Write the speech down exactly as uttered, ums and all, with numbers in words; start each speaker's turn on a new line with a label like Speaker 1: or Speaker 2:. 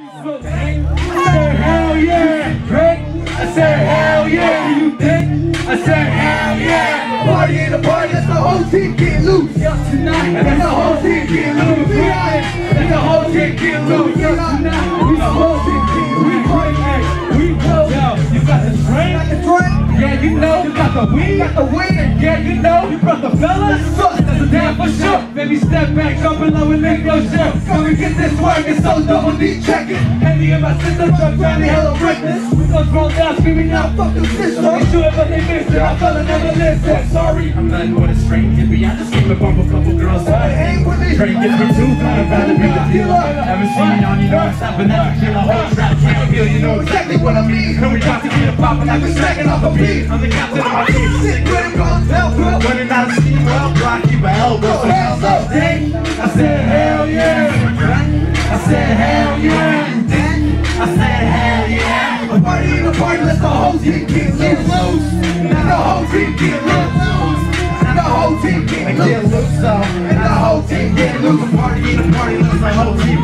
Speaker 1: I said hell yeah, Drake. I said hell yeah, do you think? I said hell yeah.
Speaker 2: Party in the party, that's the whole team get loose.
Speaker 1: Yo, tonight,
Speaker 2: That's the whole team get loose. That's the whole team get loose.
Speaker 1: yo, tonight, we
Speaker 2: The whole team get
Speaker 1: we
Speaker 2: loose.
Speaker 1: party, we go. Yo, you got the drink?
Speaker 2: Got the drink,
Speaker 1: Yeah, you know. You got the weed?
Speaker 2: got the weed.
Speaker 1: Yeah, you know. You brought the fellas? That's a damn for sure. Baby, step back, jump below and make no shit.
Speaker 2: Come and get this work, it's so double D checking.
Speaker 1: Henny and my sister truck driving hella reckless. We go throw down, screaming out, fuck them sisters. They shoot it, but they missed it. I fella never listen.
Speaker 3: Sorry, I'm nothing but a string hippie. I just came up on a couple girls.
Speaker 2: I ain't with it.
Speaker 3: Drink gets me too high, I'd rather be the dealer. Ever seen me on, you know I'm stopping that. Kill a whole trap, can't feel, you know exactly what I mean. And we got to get a pop and I've been stacking off a beat. I'm the captain of my team.
Speaker 2: Sick with him, gon' tell, bro.
Speaker 3: Running out of steam, well, block, keep my elbow. So
Speaker 2: Hands up,
Speaker 1: Dang, I said hell yeah. I said hell yeah.
Speaker 3: I said hell yeah.
Speaker 2: The party in the party, let's the whole team get loose. Now the whole team get loose. Now the whole team get
Speaker 3: Get
Speaker 2: loose.
Speaker 3: loose, so.
Speaker 2: And the whole team get loose.
Speaker 3: Party in the party, looks like whole team